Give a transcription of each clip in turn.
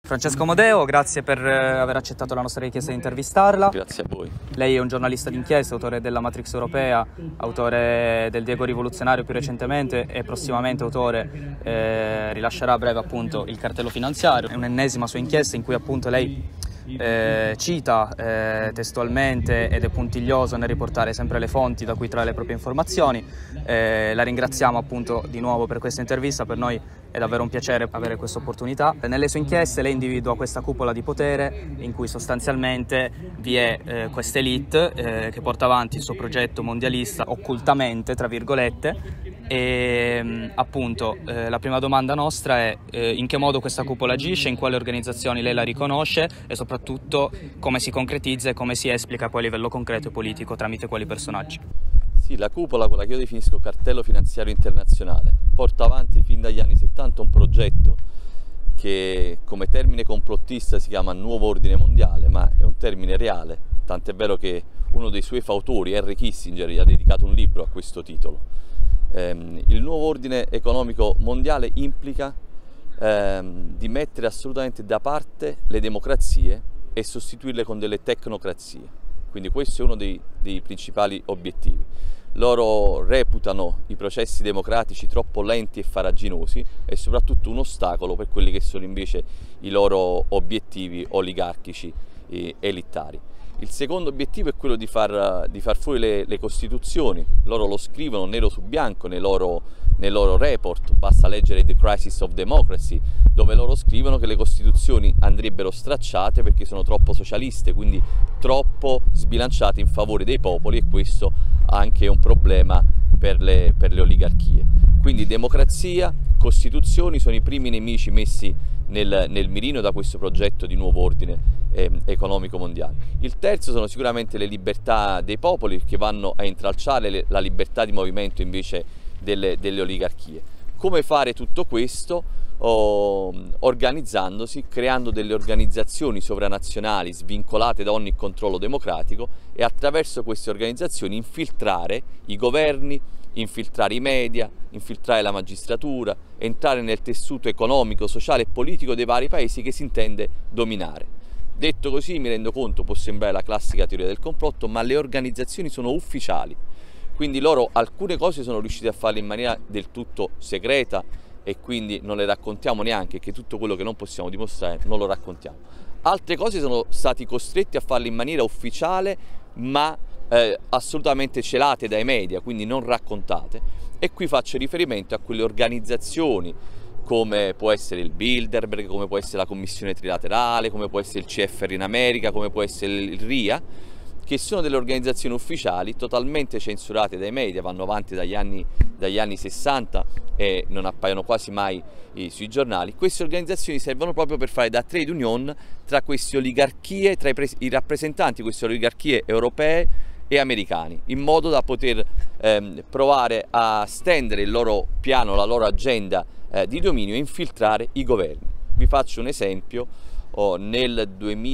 Francesco Modeo, grazie per aver accettato la nostra richiesta di intervistarla. Grazie a voi. Lei è un giornalista d'inchiesta, autore della Matrix Europea, autore del Diego Rivoluzionario più recentemente e prossimamente autore, rilascerà a breve appunto Il cartello finanziario. È un'ennesima sua inchiesta in cui appunto lei cita testualmente ed è puntiglioso nel riportare sempre le fonti da cui trae le proprie informazioni. La ringraziamo appunto di nuovo per questa intervista, per noi è davvero un piacere avere questa opportunità. Nelle sue inchieste lei individua questa cupola di potere in cui sostanzialmente vi è questa elite che porta avanti il suo progetto mondialista occultamente, tra virgolette, e appunto la prima domanda nostra è in che modo questa cupola agisce, in quali organizzazioni lei la riconosce e soprattutto come si concretizza e come si esplica poi a livello concreto e politico tramite quali personaggi. Sì, la cupola, quella che io definisco cartello finanziario internazionale, porta avanti fin dagli anni 70 un progetto che come termine complottista si chiama Nuovo Ordine Mondiale, ma è un termine reale, tant'è vero che uno dei suoi fautori, Henry Kissinger, gli ha dedicato un libro a questo titolo. Il nuovo ordine economico mondiale implica di mettere assolutamente da parte le democrazie e sostituirle con delle tecnocrazie, quindi questo è uno dei principali obiettivi. Loro reputano i processi democratici troppo lenti e farraginosi e soprattutto un ostacolo per quelli che sono invece i loro obiettivi oligarchici e elitari. Il secondo obiettivo è quello di far fuori le costituzioni. Loro lo scrivono nero su bianco nei loro report, basta leggere The Crisis of Democracy, dove loro scrivono che le costituzioni andrebbero stracciate perché sono troppo socialiste, quindi troppo sbilanciate in favore dei popoli, e questo anche è un problema per le oligarchie. Quindi democrazia, costituzioni sono i primi nemici messi nel mirino da questo progetto di nuovo ordine economico mondiale. Il terzo sono sicuramente le libertà dei popoli, che vanno a intralciare la libertà di movimento invece delle oligarchie. Come fare tutto questo? Organizzandosi, creando delle organizzazioni sovranazionali svincolate da ogni controllo democratico, e attraverso queste organizzazioni infiltrare i governi, infiltrare i media, infiltrare la magistratura, entrare nel tessuto economico, sociale e politico dei vari paesi che si intende dominare. Detto così, mi rendo conto, può sembrare la classica teoria del complotto, ma le organizzazioni sono ufficiali, quindi loro alcune cose sono riusciti a farle in maniera del tutto segreta e quindi non le raccontiamo neanche, che tutto quello che non possiamo dimostrare non lo raccontiamo. Altre cose sono stati costretti a farle in maniera ufficiale, ma assolutamente celate dai media, quindi non raccontate, e qui faccio riferimento a quelle organizzazioni come può essere il Bilderberg, come può essere la Commissione Trilaterale, come può essere il CFR in America, come può essere il RIA, che sono delle organizzazioni ufficiali totalmente censurate dai media, vanno avanti dagli anni 60 e non appaiono quasi mai sui giornali. Queste organizzazioni servono proprio per fare da trade union tra queste oligarchie, tra i rappresentanti di queste oligarchie europee e americani, in modo da poter provare a stendere il loro piano, la loro agenda di dominio e infiltrare i governi. Vi faccio un esempio: nel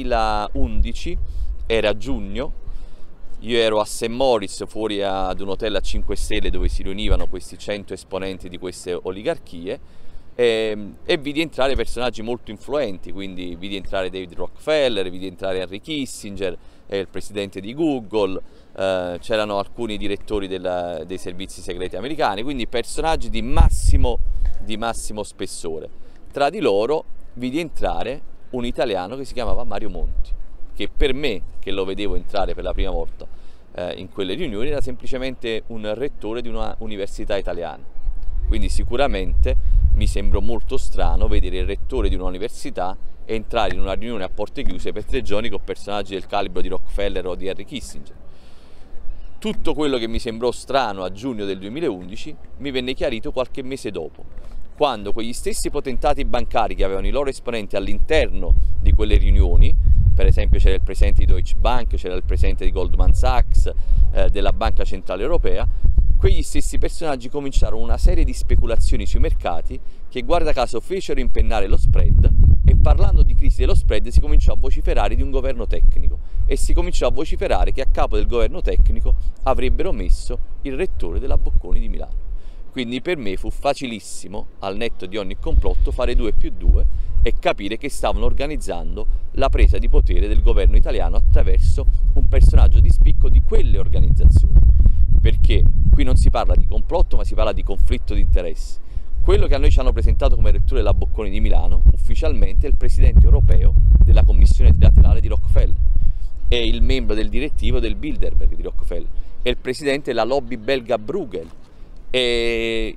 2011, era giugno, io ero a St. Moritz fuori ad un hotel a 5 stelle dove si riunivano questi 100 esponenti di queste oligarchie, e vidi entrare personaggi molto influenti, quindi vidi entrare David Rockefeller, vidi entrare Henry Kissinger, il presidente di Google, c'erano alcuni direttori dei servizi segreti americani, quindi personaggi di massimo spessore. Tra di loro vidi entrare un italiano che si chiamava Mario Monti, che per me, che lo vedevo entrare per la prima volta in quelle riunioni, era semplicemente un rettore di una università italiana. Quindi sicuramente mi sembrò molto strano vedere il rettore di un'università entrare in una riunione a porte chiuse per 3 giorni con personaggi del calibro di Rockefeller o di Henry Kissinger. Tutto quello che mi sembrò strano a giugno del 2011 mi venne chiarito qualche mese dopo, quando quegli stessi potentati bancari che avevano i loro esponenti all'interno di quelle riunioni, per esempio c'era il presidente di Deutsche Bank, c'era il presidente di Goldman Sachs, della Banca Centrale Europea, quegli stessi personaggi cominciarono una serie di speculazioni sui mercati che, guarda caso, fecero impennare lo spread, e parlando di crisi dello spread si cominciò a vociferare di un governo tecnico, e si cominciò a vociferare che a capo del governo tecnico avrebbero messo il rettore della Bocconi di Milano. Quindi per me fu facilissimo, al netto di ogni complotto, fare 2+2 e capire che stavano organizzando la presa di potere del governo italiano attraverso un personaggio di spicco di quelle organizzazioni. Perché qui non si parla di complotto, ma si parla di conflitto di interessi. Quello che a noi ci hanno presentato come rettore della Bocconi di Milano, ufficialmente è il presidente europeo della Commissione trilaterale di Rockefeller, è il membro del direttivo del Bilderberg di Rockefeller, è il presidente della lobby belga Bruegel, è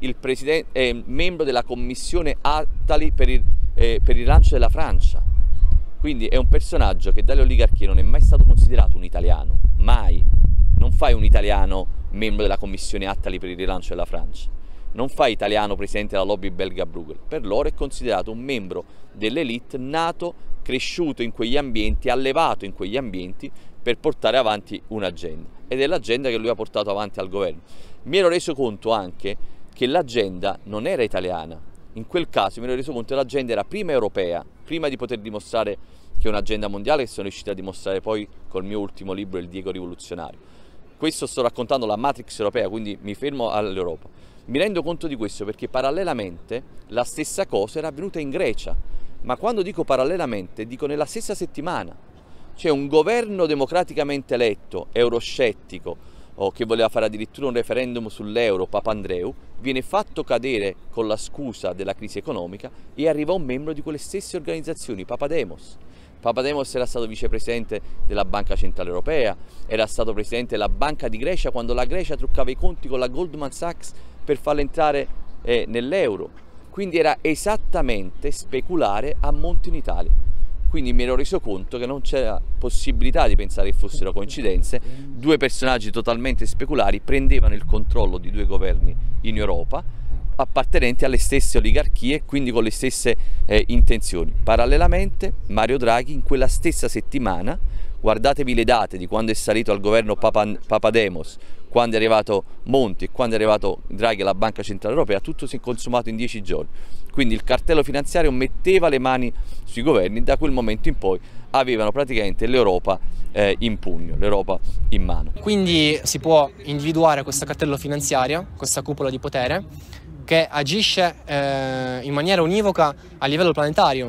membro della Commissione Attali per il rilancio della Francia. Quindi è un personaggio che dalle oligarchie non è mai stato considerato un italiano, mai. Non fai un italiano membro della Commissione Attali per il rilancio della Francia. Non fa italiano presidente della lobby belga Bruegel, per loro è considerato un membro dell'elite nato, cresciuto in quegli ambienti, allevato in quegli ambienti per portare avanti un'agenda. Ed è l'agenda che lui ha portato avanti al governo. Mi ero reso conto anche che l'agenda non era italiana, in quel caso mi ero reso conto che l'agenda era prima europea, prima di poter dimostrare che è un'agenda mondiale, che sono riuscito a dimostrare poi col mio ultimo libro, Il Diego Rivoluzionario. Questo sto raccontando la matrix europea, quindi mi fermo all'Europa. Mi rendo conto di questo perché parallelamente la stessa cosa era avvenuta in Grecia, ma quando dico parallelamente dico nella stessa settimana. C'è un governo democraticamente eletto, euroscettico, o che voleva fare addirittura un referendum sull'euro, Papandreou, viene fatto cadere con la scusa della crisi economica e arriva un membro di quelle stesse organizzazioni, Papademos. Papademos era stato vicepresidente della Banca Centrale Europea, era stato presidente della Banca di Grecia quando la Grecia truccava i conti con la Goldman Sachs per farla entrare nell'euro. Quindi era esattamente speculare a monte in Italia. Quindi mi ero reso conto che non c'era possibilità di pensare che fossero coincidenze. Due personaggi totalmente speculari prendevano il controllo di due governi in Europa, appartenenti alle stesse oligarchie, quindi con le stesse intenzioni. Parallelamente Mario Draghi in quella stessa settimana, guardatevi le date di quando è salito al governo Papademos, quando è arrivato Monti e quando è arrivato Draghi alla Banca Centrale Europea, tutto si è consumato in 10 giorni. Quindi il cartello finanziario metteva le mani sui governi, da quel momento in poi avevano praticamente l'Europa in pugno, l'Europa in mano. Quindi si può individuare questo cartello finanziario, questa cupola di potere, che agisce in maniera univoca a livello planetario.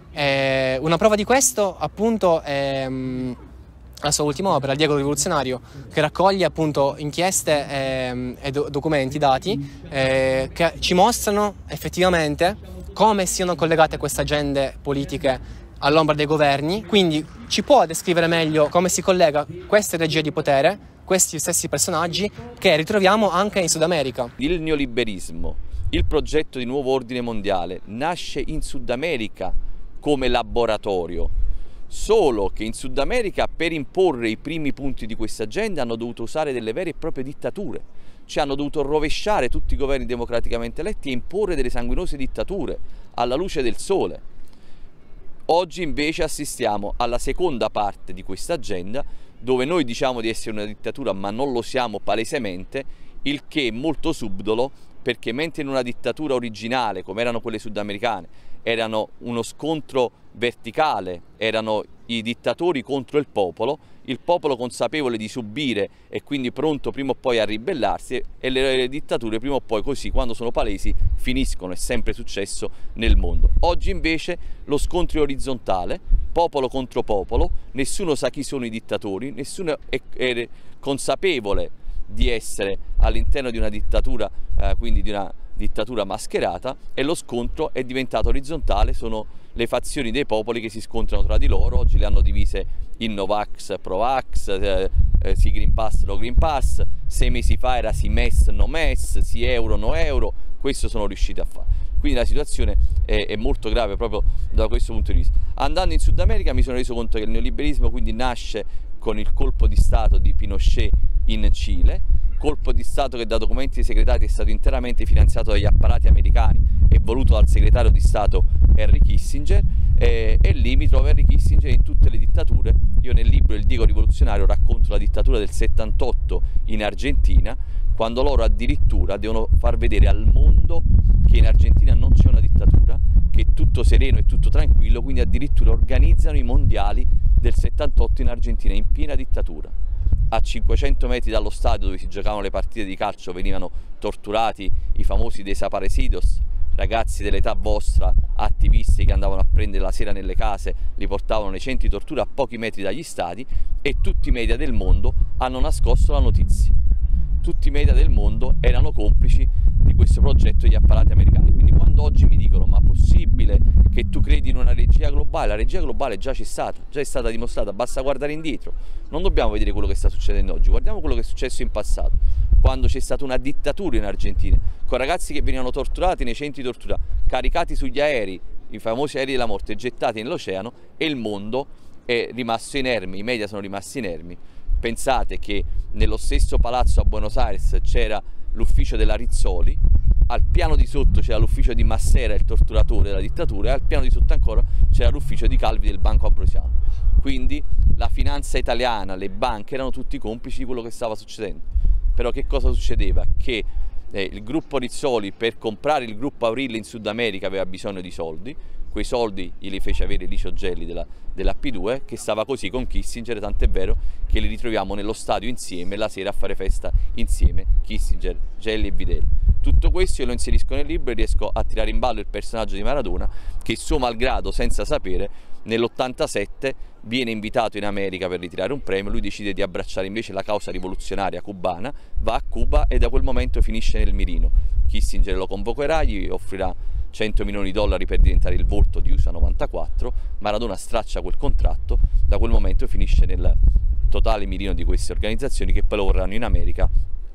Una prova di questo appunto è la sua ultima opera, Il Diego Rivoluzionario, che raccoglie appunto inchieste e documenti, dati che ci mostrano effettivamente come siano collegate queste agende politiche all'ombra dei governi. Quindi ci può descrivere meglio come si collega queste regie di potere, questi stessi personaggi che ritroviamo anche in Sud America. Il neoliberismo, il progetto di nuovo ordine mondiale, nasce in Sud America come laboratorio, solo che in Sud America per imporre i primi punti di questa agenda hanno dovuto usare delle vere e proprie dittature, cioè hanno dovuto rovesciare tutti i governi democraticamente eletti e imporre delle sanguinose dittature alla luce del sole. Oggi invece assistiamo alla seconda parte di questa agenda, dove noi diciamo di essere una dittatura ma non lo siamo palesemente, il che è molto subdolo, perché mentre in una dittatura originale, come erano quelle sudamericane, erano uno scontro verticale, erano i dittatori contro il popolo consapevole di subire e quindi pronto prima o poi a ribellarsi, e le dittature prima o poi, così quando sono palesi, finiscono, è sempre successo nel mondo. Oggi invece lo scontro è orizzontale, popolo contro popolo, nessuno sa chi sono i dittatori, nessuno è consapevole di essere all'interno di una dittatura, quindi di una dittatura mascherata, e lo scontro è diventato orizzontale, sono le fazioni dei popoli che si scontrano tra di loro. Oggi le hanno divise in Novax, Provax, sì Green Pass, no Green Pass, 6 mesi fa era sì MES, no MES, sì euro, no euro, questo sono riusciti a fare. Quindi la situazione è molto grave proprio da questo punto di vista. Andando in Sud America mi sono reso conto che il neoliberismo quindi nasce con il colpo di Stato di Pinochet in Cile, colpo di Stato che da documenti segretati è stato interamente finanziato dagli apparati americani e voluto dal segretario di Stato Henry Kissinger, e lì mi trovo Henry Kissinger in tutte le dittature. Io nel libro Il Diego Rivoluzionario racconto la dittatura del 78 in Argentina, quando loro addirittura devono far vedere al mondo che in Argentina non c'è una dittatura, che è tutto sereno e tutto tranquillo, quindi addirittura organizzano i mondiali del 78 in Argentina in piena dittatura. a 500 metri dallo stadio dove si giocavano le partite di calcio venivano torturati i famosi desaparecidos, ragazzi dell'età vostra, attivisti che andavano a prendere la sera nelle case, li portavano nei centri di tortura a pochi metri dagli stadi, e tutti i media del mondo hanno nascosto la notizia. Tutti i media del mondo erano complici di questo progetto degli apparati americani. Quindi quando oggi mi dicono ma è possibile che tu credi in una regia globale, la regia globale già c'è stata, già è stata dimostrata, basta guardare indietro. Non dobbiamo vedere quello che sta succedendo oggi, guardiamo quello che è successo in passato, quando c'è stata una dittatura in Argentina, con ragazzi che venivano torturati nei centri di tortura, caricati sugli aerei, i famosi aerei della morte, gettati nell'oceano, e il mondo è rimasto inerme, i media sono rimasti inermi. Pensate che nello stesso palazzo a Buenos Aires c'era l'ufficio della Rizzoli, al piano di sotto c'era l'ufficio di Massera, il torturatore della dittatura, e al piano di sotto ancora c'era l'ufficio di Calvi del Banco Ambrosiano. Quindi la finanza italiana, le banche erano tutti complici di quello che stava succedendo. Però che cosa succedeva? Che il gruppo Rizzoli, per comprare il gruppo Auril in Sud America, aveva bisogno di soldi. Quei soldi glieli fece avere Licio Gelli della P2, che stava così con Kissinger, tant'è vero che li ritroviamo nello stadio insieme la sera a fare festa insieme, Kissinger, Gelli e Videla. Tutto questo io lo inserisco nel libro e riesco a tirare in ballo il personaggio di Maradona, che suo malgrado, senza sapere, nell'87 viene invitato in America per ritirare un premio. Lui decide di abbracciare invece la causa rivoluzionaria cubana, va a Cuba e da quel momento finisce nel mirino. Kissinger lo convocherà, gli offrirà 100 milioni di dollari per diventare il volto di USA 94, Maradona straccia quel contratto, da quel momento finisce nel totale mirino di queste organizzazioni, che poi lo vorranno in America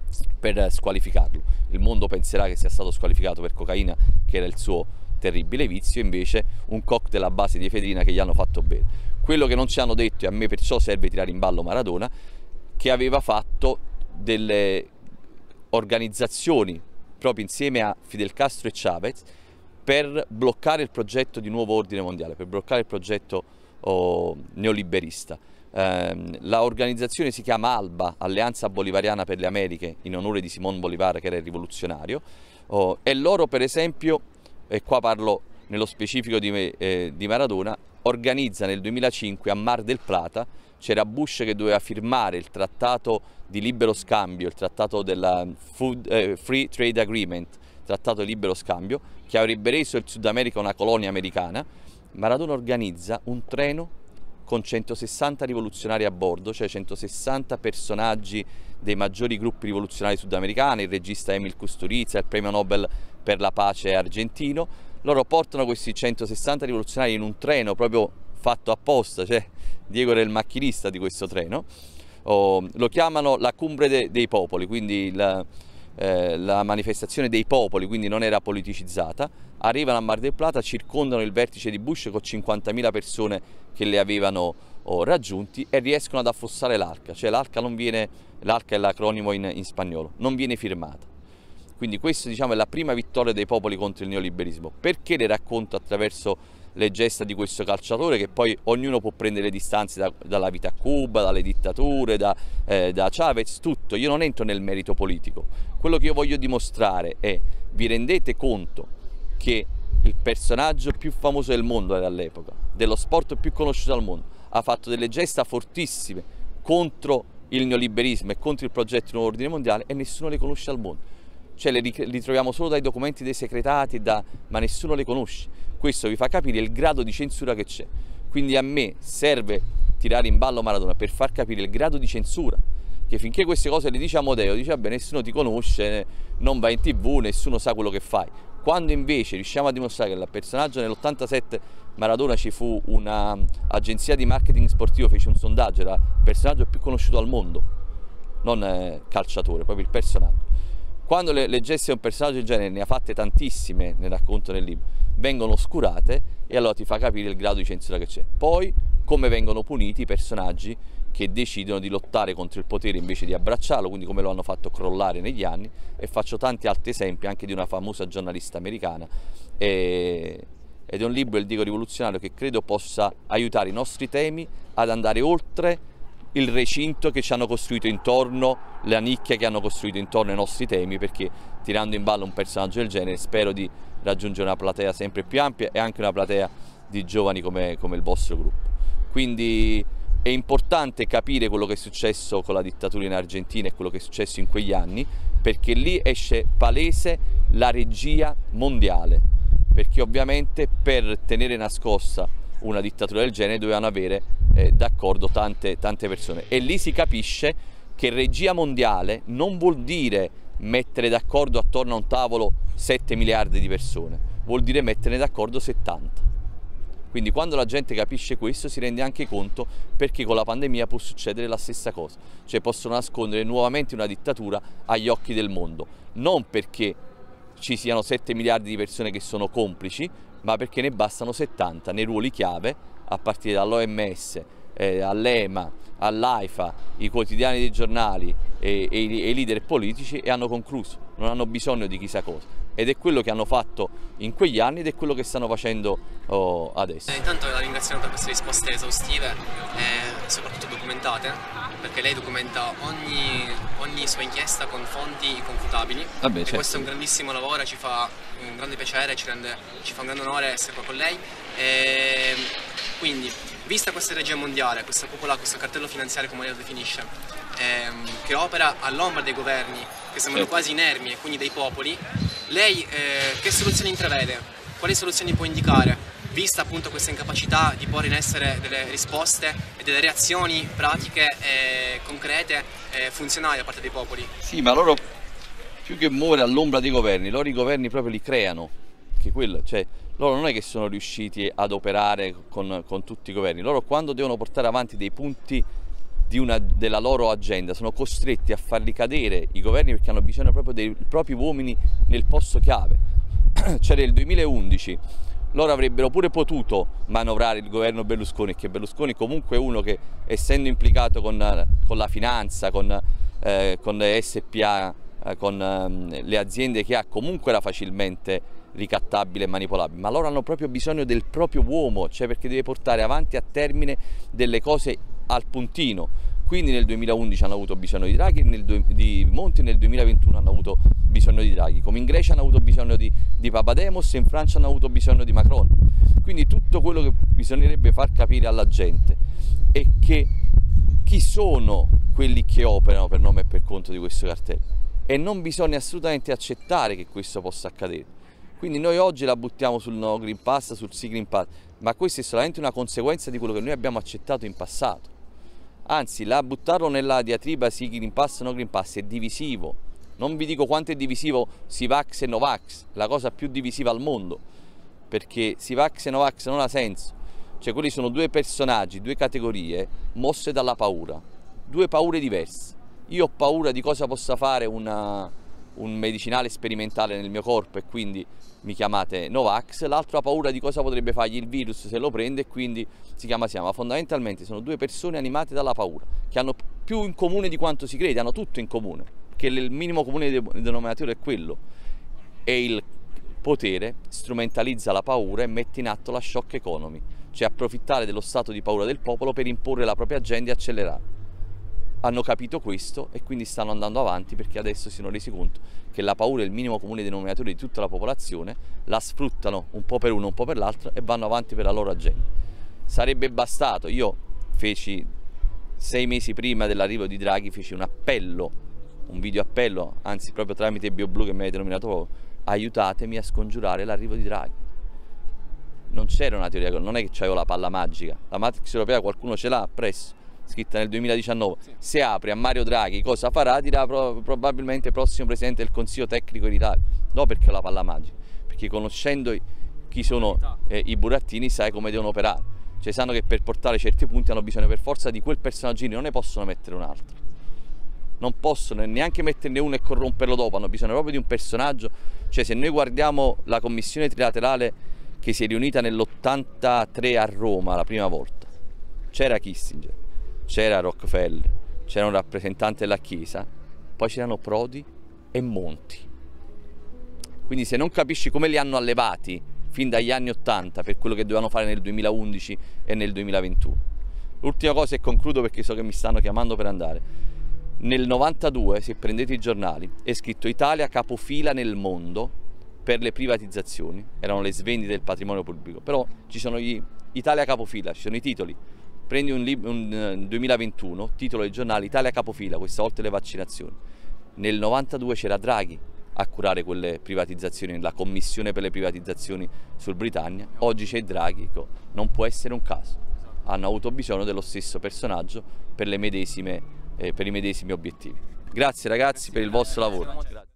per squalificarlo. Il mondo penserà che sia stato squalificato per cocaina, che era il suo terribile vizio, invece un cocktail a base di efedrina che gli hanno fatto bere. Quello che non ci hanno detto, e a me perciò serve tirare in ballo Maradona, che aveva fatto delle organizzazioni proprio insieme a Fidel Castro e Chavez per bloccare il progetto di nuovo ordine mondiale, per bloccare il progetto neoliberista. L'organizzazione si chiama ALBA, Alleanza Bolivariana per le Americhe, in onore di Simón Bolívar, che era il rivoluzionario, e loro per esempio, e qua parlo nello specifico di Maradona, organizza nel 2005 a Mar del Plata, c'era Bush che doveva firmare il trattato di libero scambio, il trattato della Free Trade Agreement, trattato di libero scambio, che avrebbe reso il Sud America una colonia americana. Maradona organizza un treno con 160 rivoluzionari a bordo, cioè 160 personaggi dei maggiori gruppi rivoluzionari sudamericani, il regista Emil Kusturica, il premio Nobel per la pace argentino. Loro portano questi 160 rivoluzionari in un treno proprio fatto apposta, cioè Diego era il macchinista di questo treno, lo chiamano la Cumbre dei Popoli, quindi la manifestazione dei popoli, quindi non era politicizzata. Arrivano a Mar del Plata, circondano il vertice di Bush con 50.000 persone che le avevano raggiunti e riescono ad affossare l'Arca, cioè l'Arca non viene, l'Arca è l'acronimo in spagnolo, non viene firmata. Quindi questa, diciamo, è la prima vittoria dei popoli contro il neoliberismo. Perché le racconto attraverso le gesta di questo calciatore, che poi ognuno può prendere le distanze dalla vita a Cuba, dalle dittature, da Chavez, tutto. Io non entro nel merito politico. Quello che io voglio dimostrare è: vi rendete conto che il personaggio più famoso del mondo era all'epoca, dello sport più conosciuto al mondo, ha fatto delle gesta fortissime contro il neoliberismo e contro il progetto Nuovo Ordine Mondiale, e nessuno le conosce al mondo. Cioè li troviamo solo dai documenti dei segretati, ma nessuno le conosce. Questo vi fa capire il grado di censura che c'è. Quindi a me serve tirare in ballo Maradona per far capire il grado di censura, che finché queste cose le dice Amodeo, dice vabbè, nessuno ti conosce, non vai in TV, nessuno sa quello che fai. Quando invece riusciamo a dimostrare che il personaggio, nell'87 Maradona ci fu un'agenzia di marketing sportivo, fece un sondaggio, era il personaggio più conosciuto al mondo, non calciatore, proprio il personaggio. Quando le gesta di un personaggio del genere, ne ha fatte tantissime, ne racconto nel libro, vengono oscurate, e allora ti fa capire il grado di censura che c'è. Poi come vengono puniti i personaggi che decidono di lottare contro il potere invece di abbracciarlo, quindi come lo hanno fatto crollare negli anni, e faccio tanti altri esempi anche di una famosa giornalista americana. Ed è un libro, Il Diego Rivoluzionario, che credo possa aiutare i nostri temi ad andare oltre il recinto che ci hanno costruito intorno, la nicchia che hanno costruito intorno ai nostri temi, perché tirando in ballo un personaggio del genere spero di raggiungere una platea sempre più ampia e anche una platea di giovani come il vostro gruppo. Quindi È importante capire quello che è successo con la dittatura in Argentina e quello che è successo in quegli anni, perché lì esce palese la regia mondiale, perché ovviamente per tenere nascosta una dittatura del genere dovevano avere d'accordo tante persone, e lì si capisce che regia mondiale non vuol dire mettere d'accordo attorno a un tavolo 7 miliardi di persone, vuol dire mettere d'accordo 70. Quindi quando la gente capisce questo si rende anche conto perché con la pandemia può succedere la stessa cosa, cioè possono nascondere nuovamente una dittatura agli occhi del mondo, non perché ci siano 7 miliardi di persone che sono complici, ma perché ne bastano 70 nei ruoli chiave, a partire dall'OMS, all'EMA, all'AIFA, i quotidiani dei giornali e i leader politici, e hanno concluso, non hanno bisogno di chissà cosa. Ed è quello che hanno fatto in quegli anni ed è quello che stanno facendo adesso. Intanto la ringraziamo per queste risposte esaustive e soprattutto documentate, perché lei documenta ogni sua inchiesta con fonti inconfutabili. Vabbè, certo. Questo è un grandissimo lavoro, ci fa un grande piacere, ci fa un grande onore essere qua con lei. Quindi, vista questa regia mondiale, questa cupola, questo cartello finanziario come lei lo definisce, che opera all'ombra dei governi, che sembrano quasi inermi e quindi dei popoli, lei che soluzioni intravede? Quali soluzioni può indicare, vista appunto questa incapacità di porre in essere delle risposte e delle reazioni pratiche e concrete e funzionali da parte dei popoli? Sì, ma loro più che muovere all'ombra dei governi, loro i governi proprio li creano, che quello, cioè loro non è che sono riusciti ad operare con tutti i governi, loro quando devono portare avanti dei punti della loro agenda sono costretti a farli cadere i governi, perché hanno bisogno proprio dei propri uomini nel posto chiave. C'era il 2011, loro avrebbero pure potuto manovrare il governo Berlusconi, che Berlusconi comunque è uno che, essendo implicato con la finanza, con le SPA, con le aziende che ha, comunque era facilmente ricattabile e manipolabile, ma loro hanno proprio bisogno del proprio uomo, cioè perché deve portare avanti a termine delle cose al puntino. Quindi nel 2011 hanno avuto bisogno di Draghi, di Monti, nel 2021 hanno avuto bisogno di Draghi, come in Grecia hanno avuto bisogno di Papademos, e in Francia hanno avuto bisogno di Macron. Quindi tutto quello che bisognerebbe far capire alla gente è che chi sono quelli che operano per nome e per conto di questo cartello, e non bisogna assolutamente accettare che questo possa accadere. Quindi noi oggi la buttiamo sul no Green Pass, sul sì Green Pass, ma questo è solamente una conseguenza di quello che noi abbiamo accettato in passato. Anzi, buttarlo nella diatriba sì Green Pass, no Green Pass è divisivo. Non vi dico quanto è divisivo Sivax e Novax, la cosa più divisiva al mondo, perché Sivax e Novax non ha senso. Cioè quelli sono due personaggi, due categorie mosse dalla paura, due paure diverse. Io ho paura di cosa possa fare un medicinale sperimentale nel mio corpo e quindi mi chiamate Novax, l'altro ha paura di cosa potrebbe fargli il virus se lo prende e quindi si chiama Siamo. Ma fondamentalmente sono due persone animate dalla paura, che hanno più in comune di quanto si crede, hanno tutto in comune, che il minimo comune denominatore è quello, e il potere strumentalizza la paura e mette in atto la shock economy, cioè approfittare dello stato di paura del popolo per imporre la propria agenda e accelerare. Hanno capito questo e quindi stanno andando avanti, perché adesso si sono resi conto che la paura è il minimo comune denominatore di tutta la popolazione, la sfruttano un po' per uno, un po' per l'altro e vanno avanti per la loro agenda. Sarebbe bastato, io feci 6 mesi prima dell'arrivo di Draghi, feci un appello, un video appello, anzi proprio tramite BioBlue che mi avete nominato, aiutatemi a scongiurare l'arrivo di Draghi. Non c'era una teoria, non è che c'avevo la palla magica, la Matrix europea qualcuno ce l'ha appresso, scritta nel 2019, se apri a Mario Draghi cosa farà, dirà probabilmente prossimo Presidente del Consiglio tecnico in Italia. No, perché ho la palla magica, perché conoscendo chi sono i burattini sai come devono operare, cioè sanno che per portare certi punti hanno bisogno per forza di quel personaggino, non ne possono mettere un altro, non possono neanche metterne uno e corromperlo dopo, hanno bisogno proprio di un personaggio. Cioè se noi guardiamo la commissione trilaterale che si è riunita nell'83 a Roma la prima volta, c'era Kissinger, c'era Rockefeller, c'era un rappresentante della Chiesa, poi c'erano Prodi e Monti. Quindi se non capisci come li hanno allevati fin dagli anni 80 per quello che dovevano fare nel 2011 e nel 2021. L'ultima cosa e concludo perché so che mi stanno chiamando per andare. Nel 92, se prendete i giornali, è scritto Italia capofila nel mondo per le privatizzazioni, erano le svendite del patrimonio pubblico, però ci sono Italia capofila, ci sono i titoli. Prendi un 2021, titolo del giornale Italia capofila, questa volta le vaccinazioni. Nel 92 c'era Draghi a curare quelle privatizzazioni, la commissione per le privatizzazioni sul Britannia. Oggi c'è Draghi, non può essere un caso. Hanno avuto bisogno dello stesso personaggio per i medesimi obiettivi. Grazie ragazzi per il vostro lavoro.